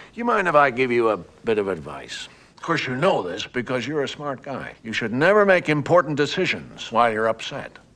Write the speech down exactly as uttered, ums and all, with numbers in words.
You mind if I give you a bit of advice? Of course, you know this because you're a smart guy. You should never make important decisions while you're upset.